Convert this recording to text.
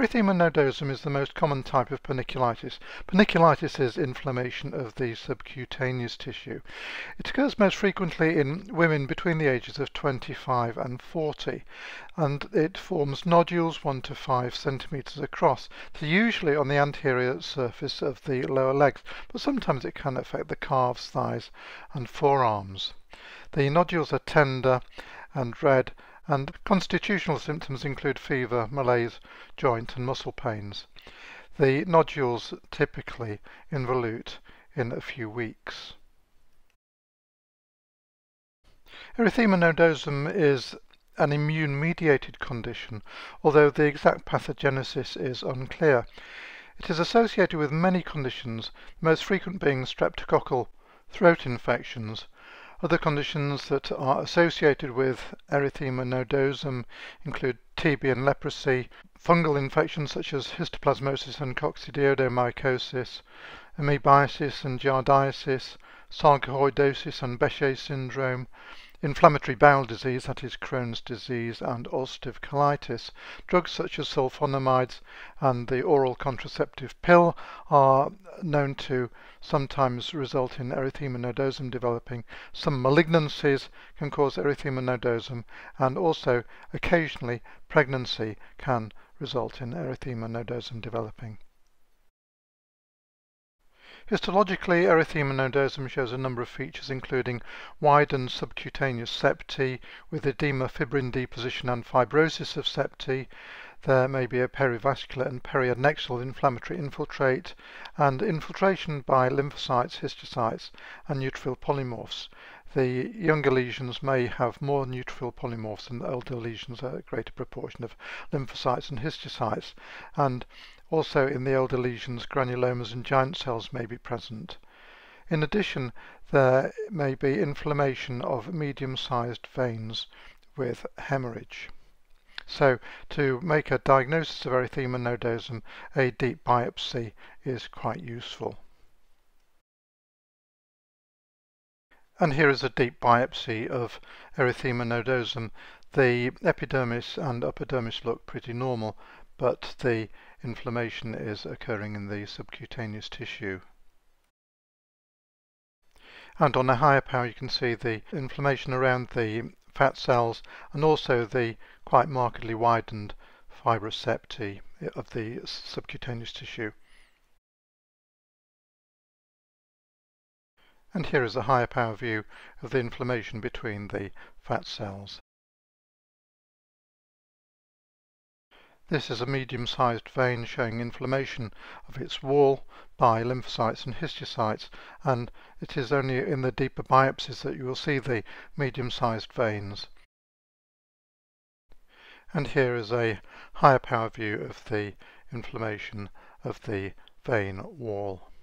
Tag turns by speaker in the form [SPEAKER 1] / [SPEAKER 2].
[SPEAKER 1] Erythema nodosum is the most common type of panniculitis. Panniculitis is inflammation of the subcutaneous tissue. It occurs most frequently in women between the ages of 25 and 40, and it forms nodules 1 to 5 centimeters across. They're usually on the anterior surface of the lower legs, but sometimes it can affect the calves, thighs, and forearms. The nodules are tender and red, and constitutional symptoms include fever, malaise, joint and muscle pains. The nodules typically involute in a few weeks. Erythema nodosum is an immune-mediated condition, although the exact pathogenesis is unclear. It is associated with many conditions, the most frequent being streptococcal throat infections. Other conditions that are associated with erythema nodosum include TB and leprosy, fungal infections such as histoplasmosis and coccidioidomycosis, amoebiasis and giardiasis, sarcoidosis and Behçet's syndrome, inflammatory bowel disease, that is Crohn's disease, and ulcerative colitis. Drugs such as sulfonamides and the oral contraceptive pill are known to sometimes result in erythema nodosum developing. Some malignancies can cause erythema nodosum, and also occasionally pregnancy can result in erythema nodosum developing. Histologically, erythema nodosum shows a number of features including widened subcutaneous septae with edema, fibrin deposition and fibrosis of septae. There may be a perivascular and periadnexal inflammatory infiltrate and infiltration by lymphocytes, histiocytes and neutrophil polymorphs. The younger lesions may have more neutrophil polymorphs and the older lesions a greater proportion of lymphocytes and histiocytes, and also in the older lesions granulomas and giant cells may be present. In addition, there may be inflammation of medium-sized veins with hemorrhage. So to make a diagnosis of erythema nodosum, a deep biopsy is quite useful. And here is a deep biopsy of erythema nodosum. The epidermis and upper dermis look pretty normal, but the inflammation is occurring in the subcutaneous tissue. And on a higher power you can see the inflammation around the fat cells and also the quite markedly widened fibrous septae of the subcutaneous tissue. And here is a higher power view of the inflammation between the fat cells. This is a medium-sized vein showing inflammation of its wall by lymphocytes and histiocytes, and it is only in the deeper biopsies that you will see the medium-sized veins. And here is a higher power view of the inflammation of the vein wall.